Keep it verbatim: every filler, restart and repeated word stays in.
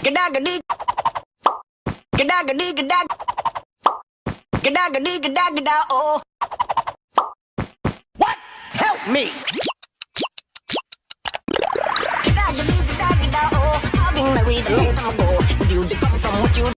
Gegagedig. Gegagedigedag. Gegagedigedagedago. What? Help me. Gegagedigedagedago. I've been married a long time ago. You come from what you